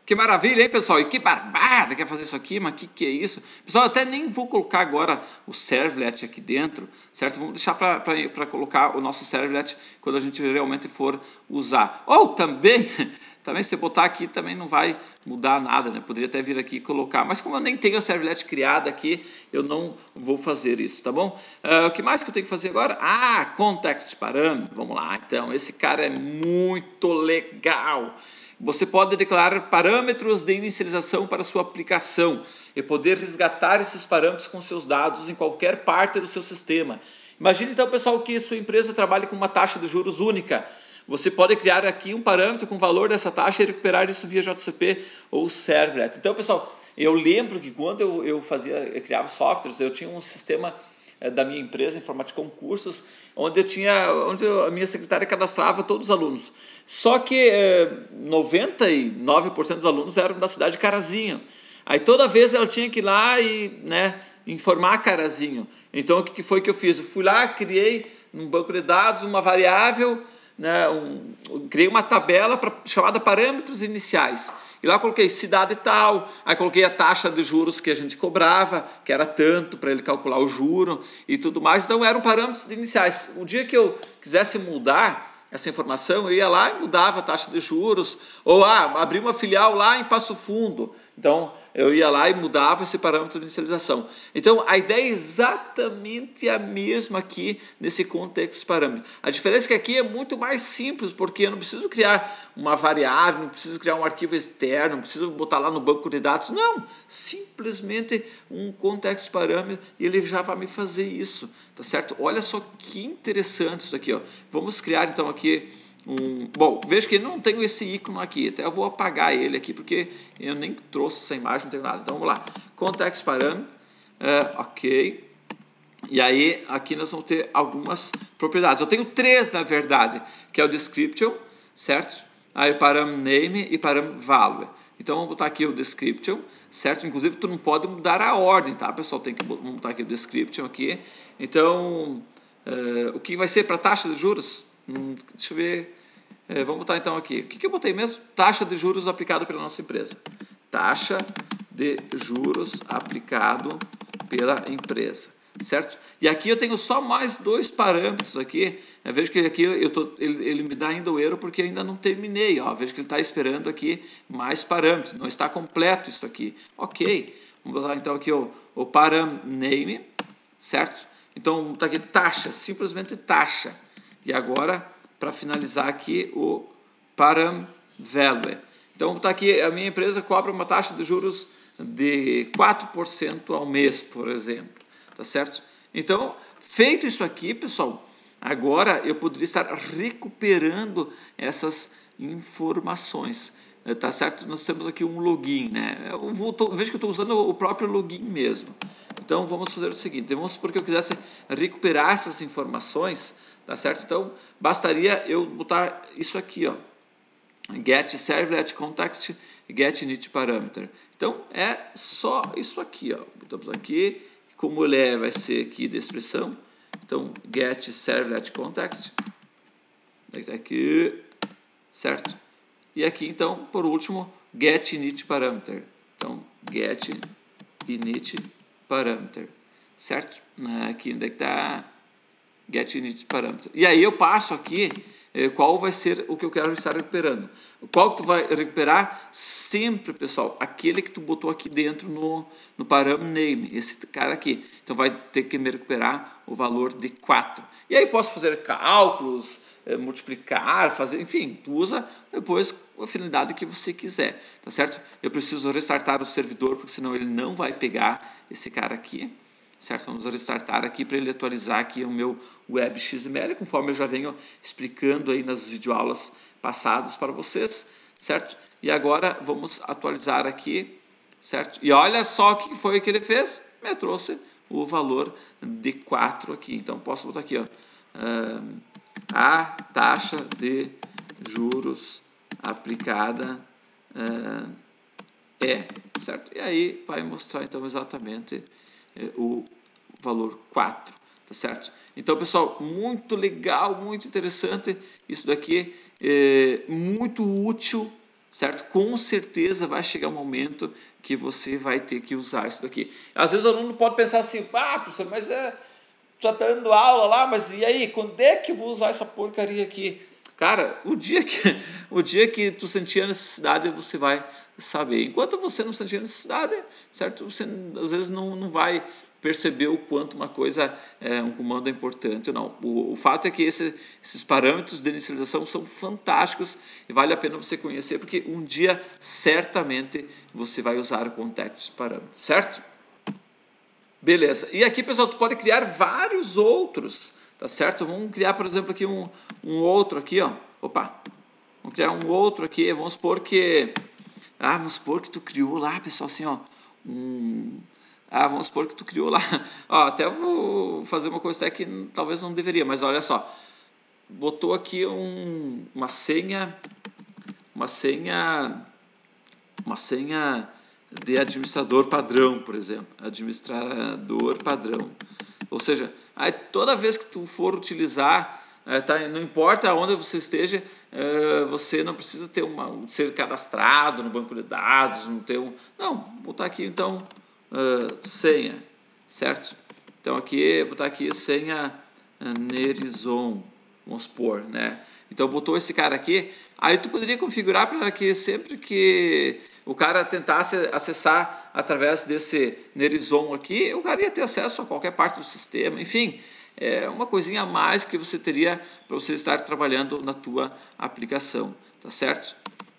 Que maravilha, hein, pessoal? E que barbada quer fazer isso aqui, mas que é isso? Pessoal, eu até nem vou colocar agora o servlet aqui dentro, certo? Vamos deixar para colocar o nosso servlet quando a gente realmente for usar. Ou também, também se botar aqui também não vai mudar nada, né? Poderia até vir aqui e colocar, mas como eu nem tenho a servlet criada aqui, eu não vou fazer isso, tá bom? O que mais que eu tenho que fazer agora? Context parâmetro. Vamos lá, então, esse cara é muito legal. Você pode declarar parâmetros de inicialização para sua aplicação e poder resgatar esses parâmetros com seus dados em qualquer parte do seu sistema. Imagine então, pessoal, que sua empresa trabalhe com uma taxa de juros única. Você pode criar aqui um parâmetro com o valor dessa taxa e recuperar isso via JCP ou Servlet. Então, pessoal, eu lembro que quando eu criava softwares, eu tinha um sistema da minha empresa, Informática Concursos, onde a minha secretária cadastrava todos os alunos. Só que 99% dos alunos eram da cidade de Carazinho. Aí toda vez ela tinha que ir lá e informar Carazinho. Então o que foi que eu fiz? Eu fui lá, criei num banco de dados uma variável, criei uma tabela chamada parâmetros iniciais. E lá coloquei cidade tal, aí coloquei a taxa de juros que a gente cobrava, que era tanto para ele calcular o juro e tudo mais. Então eram parâmetros iniciais. O dia que eu quisesse mudar essa informação, eu ia lá e mudava a taxa de juros, ou abri uma filial lá em Passo Fundo. Então eu ia lá e mudava esse parâmetro de inicialização. Então a ideia é exatamente a mesma aqui nesse context parâmetro. A diferença é que aqui é muito mais simples, porque eu não preciso criar uma variável, não preciso criar um arquivo externo, não preciso botar lá no banco de dados. Não, simplesmente um context parâmetro e ele já vai me fazer isso, tá certo? Olha só que interessante isso aqui, ó. Vamos criar então aqui bom, veja que não tenho esse ícone aqui, até eu vou apagar ele aqui, porque eu nem trouxe essa imagem, não tenho nada. Então vamos lá, context parâmetro, ok. E aí aqui nós vamos ter algumas propriedades. Eu tenho 3 na verdade, que é o description, certo? Aí o parâmetro name e parâmetro value. Então vamos botar aqui o description, certo? Inclusive tu não pode mudar a ordem, tá, pessoal? Vamos botar aqui o description aqui. Então o que vai ser para taxa de juros? Deixa eu ver. Vamos botar então aqui. O que eu botei mesmo? Taxa de juros aplicado pela nossa empresa. Taxa de juros aplicado pela empresa. Certo? E aqui eu tenho só mais 2 parâmetros aqui. Vejo que aqui ele me dá ainda o erro porque ainda não terminei. Ó. Vejo que ele está esperando aqui mais parâmetros. Não está completo isso aqui. Ok. Vamos botar então aqui o param name. Certo? Então está aqui taxa. Simplesmente taxa. E agora, para finalizar aqui, o param value. Então, está aqui, a minha empresa cobra uma taxa de juros de 4% ao mês, por exemplo. Tá certo? Então, feito isso aqui, pessoal, agora eu poderia estar recuperando essas informações. Tá certo? Nós temos aqui um login, né? Veja que eu estou usando o próprio login mesmo. Então, vamos fazer o seguinte. Vamos supor que eu quisesse recuperar essas informações. Tá certo? Então, bastaria eu botar isso aqui, ó. Get servlet context, get init parameter. Então, é só isso aqui, ó. Botamos aqui, como ele vai ser aqui de expressão. Então, get servlet context. Aqui, certo? E aqui, então, por último, get init parameter. Então, get init parameter. Certo? Aqui, onde é que está? Get init parâmetro. E aí eu passo aqui qual vai ser o que eu quero estar recuperando. Qual que tu vai recuperar? Sempre, pessoal, aquele que tu botou aqui dentro no parâmetro name, esse cara aqui. Então vai ter que me recuperar o valor de 4. E aí posso fazer cálculos, multiplicar, fazer, enfim, tu usa depois a finalidade que você quiser, tá certo? Eu preciso restartar o servidor, porque senão ele não vai pegar esse cara aqui. Certo? Vamos restartar aqui para ele atualizar aqui o meu web XML, conforme eu já venho explicando aí nas videoaulas passadas para vocês, certo? E agora vamos atualizar aqui, certo? E olha só o que foi que ele fez, me trouxe o valor de 4 aqui. Então posso botar aqui, ó, a taxa de juros aplicada certo? E aí vai mostrar então exatamente o valor 4, tá certo? Então, pessoal, muito legal, muito interessante, isso daqui é muito útil, certo? Com certeza vai chegar um momento que você vai ter que usar isso daqui. Às vezes o aluno pode pensar assim, professor, mas já está dando aula lá, mas e aí, quando é que eu vou usar essa porcaria aqui? Cara, o dia que tu sentir a necessidade, você vai saber. Enquanto você não sentir a necessidade, certo? Você às vezes não vai perceber o quanto uma coisa, um comando é importante ou não. O fato é que esses parâmetros de inicialização são fantásticos e vale a pena você conhecer, porque um dia, certamente, você vai usar o context parâmetro, certo? Beleza. E aqui, pessoal, tu pode criar vários outros, tá certo? Vamos criar, por exemplo, aqui um outro aqui, ó. Opa! Vamos criar um outro aqui. Vamos supor que tu criou lá, pessoal, assim, ó. Vamos supor que tu criou lá. Ó, até eu vou fazer uma coisa até que talvez não deveria, mas olha só. Botou aqui uma senha de administrador padrão, por exemplo. Administrador padrão. Ou seja, aí toda vez que tu for utilizar, não importa onde você esteja, você não precisa ter ser cadastrado no banco de dados, não, botar aqui então senha, certo? Então aqui, botar aqui senha Nerizon, vamos supor, né? Então botou esse cara aqui, aí tu poderia configurar para que sempre que o cara tentasse acessar através desse Nerizon aqui, o cara ia ter acesso a qualquer parte do sistema, enfim, é uma coisinha a mais que você teria para você estar trabalhando na tua aplicação, tá certo?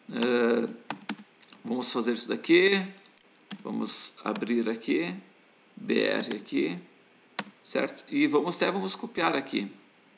Vamos fazer isso daqui, vamos abrir aqui, BR aqui, certo? E vamos copiar aqui.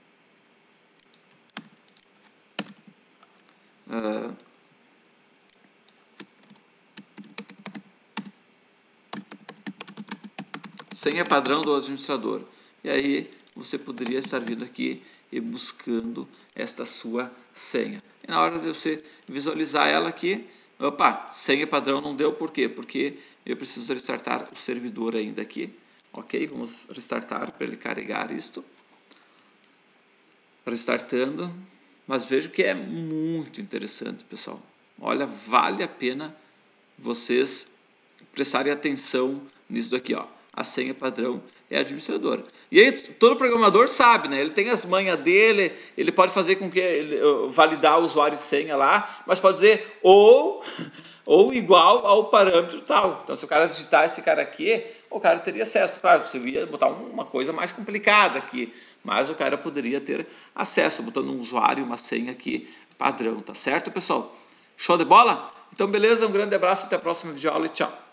Senha padrão do administrador. E aí você poderia estar vindo aqui e buscando esta sua senha. E na hora de você visualizar ela aqui, senha padrão não deu, por quê? Porque eu preciso restartar o servidor ainda aqui. Ok, vamos restartar para ele carregar isto. Restartando. Mas vejo que é muito interessante, pessoal. Olha, vale a pena vocês prestarem atenção nisso daqui, ó. A senha padrão é administradora. E aí todo programador sabe, né? Ele tem as manhas dele, ele pode fazer com que validar o usuário e senha lá, mas pode dizer ou igual ao parâmetro tal. Então, se o cara digitar esse cara aqui, o cara teria acesso. Claro, você ia botar uma coisa mais complicada aqui, mas o cara poderia ter acesso, botando um usuário e uma senha aqui padrão, tá certo, pessoal? Show de bola? Então, beleza, um grande abraço, até a próxima videoaula e tchau!